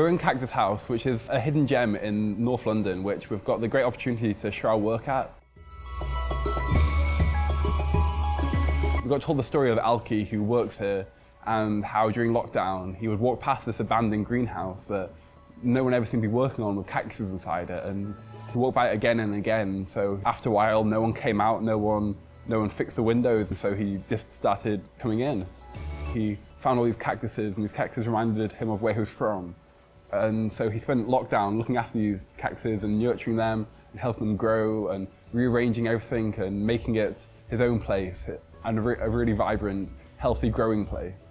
We're in Cactus House, which is a hidden gem in North London, which we've got the great opportunity to show our work at. We got told the story of Alki, who works here, and how during lockdown he would walk past this abandoned greenhouse that no one ever seemed to be working on with cactuses inside it, and he walked by it again and again. So after a while, no one came out, no one fixed the windows, and so he just started coming in. He found all these cactuses, and these cactuses reminded him of where he was from. And so he spent lockdown looking after these cactuses and nurturing them and helping them grow and rearranging everything and making it his own place and a really vibrant, healthy, growing place.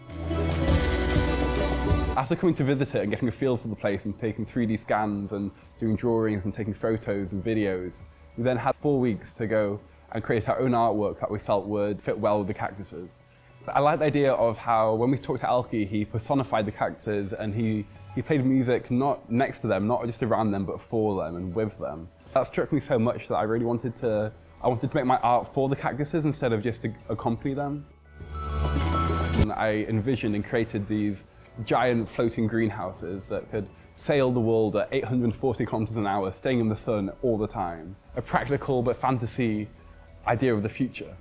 After coming to visit it and getting a feel for the place and taking 3D scans and doing drawings and taking photos and videos, we then had 4 weeks to go and create our own artwork that we felt would fit well with the cactuses. I like the idea of how when we talked to Alki, he personified the cactuses and he played music not next to them, not just around them, but for them and with them. That struck me so much that I really wanted to make my art for the cactuses instead of just to accompany them. And I envisioned and created these giant floating greenhouses that could sail the world at 840 kilometers an hour, staying in the sun all the time. A practical but fantasy idea of the future.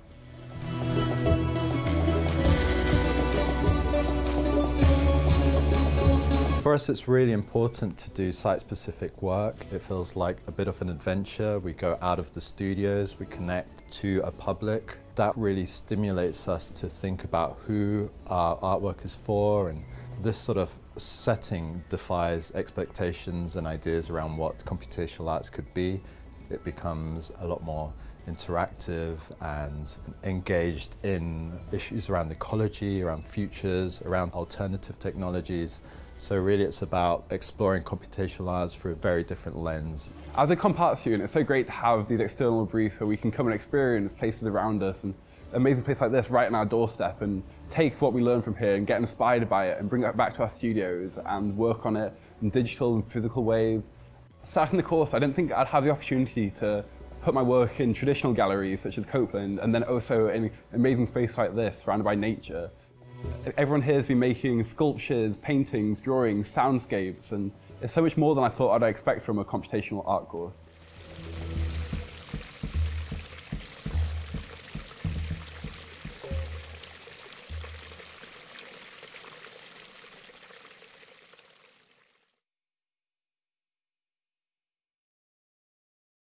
For us, it's really important to do site-specific work. It feels like a bit of an adventure. We go out of the studios, we connect to a public. That really stimulates us to think about who our artwork is for, and this sort of setting defies expectations and ideas around what computational arts could be. It becomes a lot more interactive and engaged in issues around ecology, around futures, around alternative technologies. So really it's about exploring computational arts through a very different lens. As a comp art student, it's so great to have these external briefs where we can come and experience places around us, and an amazing place like this right on our doorstep, and take what we learn from here and get inspired by it and bring it back to our studios and work on it in digital and physical ways. Starting the course, I didn't think I'd have the opportunity to put my work in traditional galleries such as Copeland, and then also in an amazing space like this, surrounded by nature. Everyone here has been making sculptures, paintings, drawings, soundscapes, and it's so much more than I thought I'd expect from a computational art course.